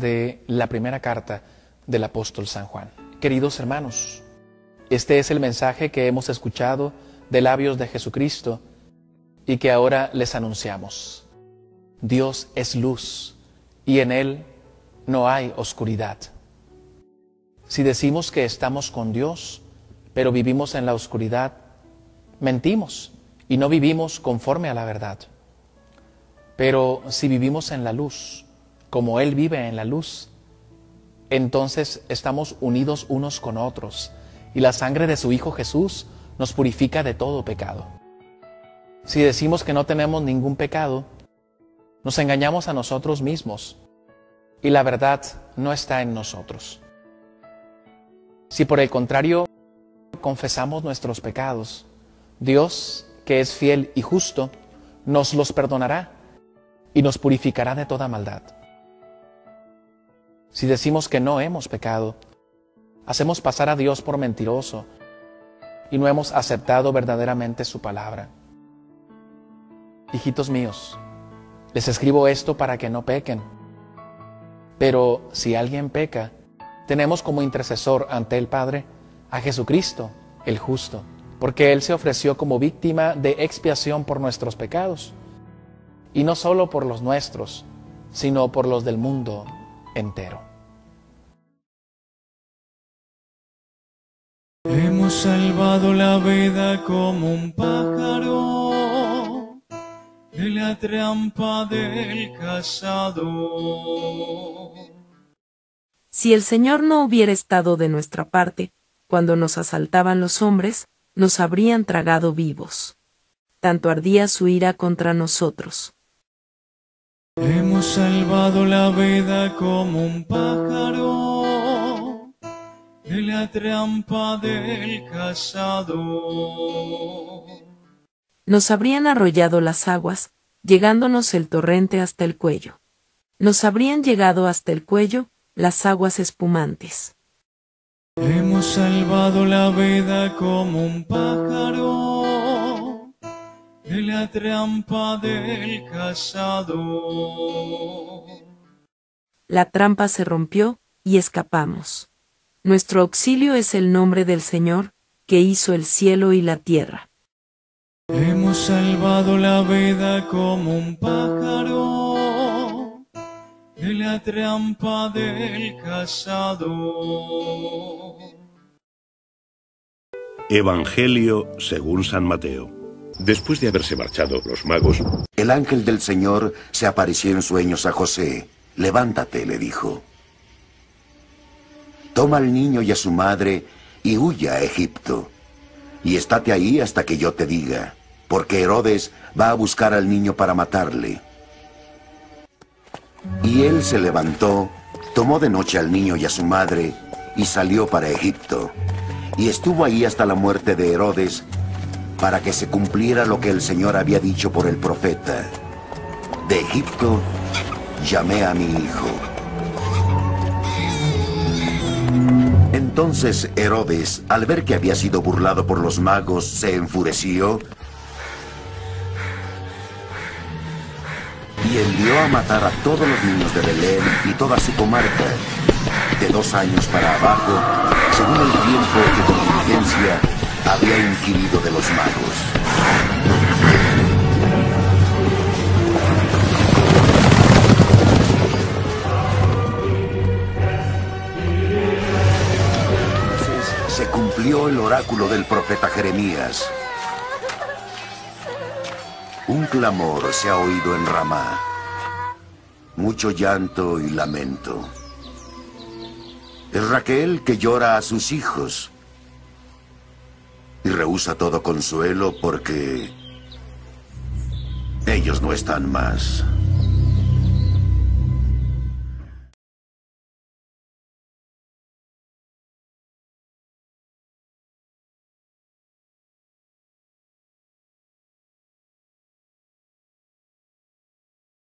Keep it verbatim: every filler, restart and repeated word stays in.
de la primera carta del apóstol San Juan. Queridos hermanos, este es el mensaje que hemos escuchado de labios de Jesucristo y que ahora les anunciamos. Dios es luz y en Él no hay oscuridad. Si decimos que estamos con Dios, pero vivimos en la oscuridad, mentimos y no vivimos conforme a la verdad. Pero si vivimos en la luz, como Él vive en la luz, entonces estamos unidos unos con otros y la sangre de su Hijo Jesús nos purifica de todo pecado. Si decimos que no tenemos ningún pecado, nos engañamos a nosotros mismos y la verdad no está en nosotros. Si por el contrario confesamos nuestros pecados, Dios, que es fiel y justo, nos los perdonará y nos purificará de toda maldad. Si decimos que no hemos pecado, hacemos pasar a Dios por mentiroso y no hemos aceptado verdaderamente su palabra. Hijitos míos, les escribo esto para que no pequen. Pero si alguien peca, tenemos como intercesor ante el Padre a Jesucristo, el justo, porque Él se ofreció como víctima de expiación por nuestros pecados, y no solo por los nuestros, sino por los del mundo entero. Hemos salvado la vida como un pájaro de la trampa del cazador. Si el Señor no hubiera estado de nuestra parte, cuando nos asaltaban los hombres, nos habrían tragado vivos. Tanto ardía su ira contra nosotros. Hemos salvado la vida como un pájaro de la trampa del cazador. Nos habrían arrollado las aguas, llegándonos el torrente hasta el cuello. Nos habrían llegado hasta el cuello las aguas espumantes. Hemos salvado la vida como un pájaro de la trampa del cazador. La trampa se rompió y escapamos. Nuestro auxilio es el nombre del Señor, que hizo el cielo y la tierra. Hemos salvado la vida como un pájaro de la trampa del cazador. Evangelio según San Mateo. Después de haberse marchado los magos, el ángel del Señor se apareció en sueños a José. Levántate, le dijo. Toma al niño y a su madre y huye a Egipto. Y estate ahí hasta que yo te diga, porque Herodes va a buscar al niño para matarle. Y él se levantó, tomó de noche al niño y a su madre, y salió para Egipto. Y estuvo ahí hasta la muerte de Herodes, para que se cumpliera lo que el Señor había dicho por el profeta. De Egipto llamé a mi hijo. Entonces Herodes, al ver que había sido burlado por los magos, se enfureció y envió a matar a todos los niños de Belén y toda su comarca, de dos años para abajo, según el tiempo que con diligencia había inquirido de los magos. Se cumplió el oráculo del profeta Jeremías. Un clamor se ha oído en Ramá, mucho llanto y lamento. Es Raquel que llora a sus hijos y rehúsa todo consuelo porque ellos no están más.